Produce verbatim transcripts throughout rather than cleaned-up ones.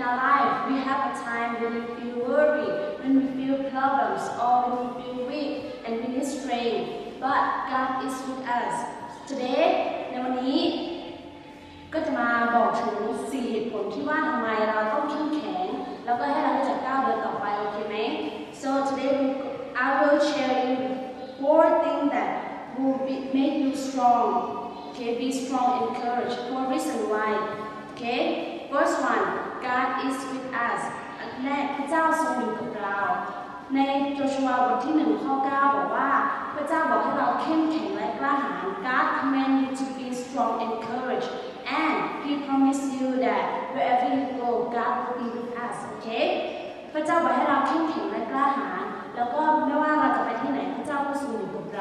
our life, we have a time when we feel worried, when we feel problems, or when we feel weak and we need strength. But God is with us. Today, ในวันนี้ก็จะมาบอกถึงสี่เหตุผลที่ว่าทำไมเราต้องเข้มแข็งแล้วก็ให้เราได้จัดก้าวเดินต่อไปโอเคไหม So today I will share you four things that will be, make you strong. Okay, be strong and courage. Four reasons why. Okay, first one, God is with us. อันแรกพระเจ้าทรงอยู่กับเราในโจชัวบทที่หนึ่งข้อเก้าบอกว่าพระเจ้าบอกให้เราเข้มแข็งและกล้าหาญ God command you to be strong and courage, and He promised you that wherever you go, God will be with us. Okay? พระเจ้าบอกให้เราเข้มแข็งและกล้าหาญแล้วก็ไม่ว่าเราจะไปที่ไหนพระเจ้าก็ทรงอยู่กับเรา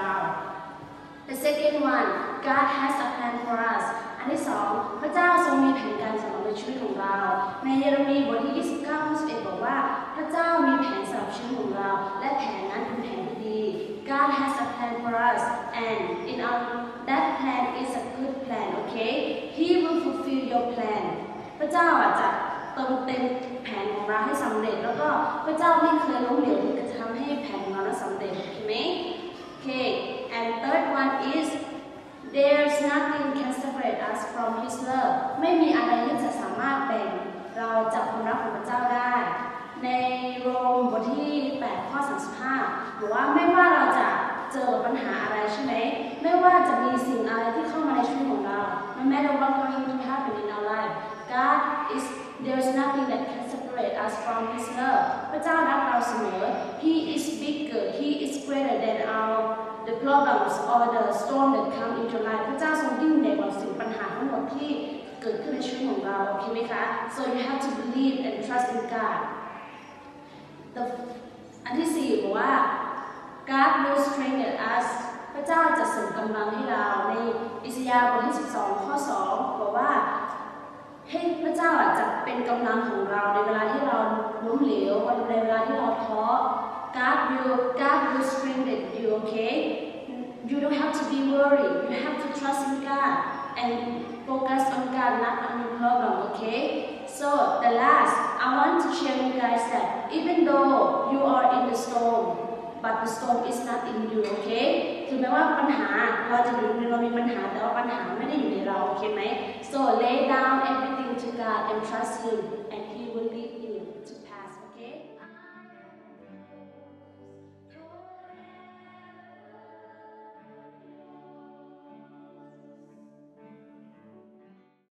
The second one, God has a plan for us. อันที่สองพระเจ้าทรงมีแผนการสำหรับในชีวิตของเราในเยเรมีบทที่ยี่สิบเก้าข้อสิบเอ็ดบอกว่าพระเจ้ามีแผนสำหรับชีวิตของเราและแผนนั้นเป็นแผนที่ดี God has a plan for us, and in our that plan is a good plan. Okay, He will fulfill your plan. พระเจ้าอาจจะเติมเต็มแผนของเราให้สำเร็จแล้วก็พระเจ้าไม่เคยล้มเหลวที่จะทำให้แผนของเราสำเร็จโอเคไหม Okay, and third one is there's nothing can separate us from His love. ไม่มีอะไรที่จะสามารถแบ่งเราจากความรักของพระเจ้าได้ในโรมบทที่แปดข้อสามสิบห้าบอกว่าไม่ว่าเราจะเจอปัญหาอะไรใช่ไหมไม่ว่าจะมีสิ่งอะไรที่เข้ามาในชีวิตของเรา No matter what going to happen in our life, God is there's nothing that can separate us from His love. พระเจ้ารักเราเสมอ He is bigger, He is greater than our the problems or the storm that come into life. พระเจ้าทรงยิ่งใหญ่กว่าสิ่งปัญหาทั้งหมดที่เกิดขึ้นในชีวิตของเราโอเคไหมคะ So you have to believe and trust in God. The อันที่สี่บอกว่า God will strengthen us พระเจ้าจะเสริมกำลังให้เราในอิสยาห์บทที่สิบสองข้อสองบอกว่าให้พระเจ้าจะเป็นกำลังของเราในเวลาที่เราล้มเหลวในเวลาที่เราท้อ God will God will strengthen you. Okay, you don't have to be worried. You have to trust in God and focus on God, not on your problem. Okay. So the last, I want to share with you guys that even though you are in the storm, but the storm is not in you, okay? ถึงแม้ว่าปัญหาเราจะอยู่เรามีปัญหาแต่ว่าปัญหาไม่ได้อยู่ในเราโอเคไหม So lay down everything to God and trust Him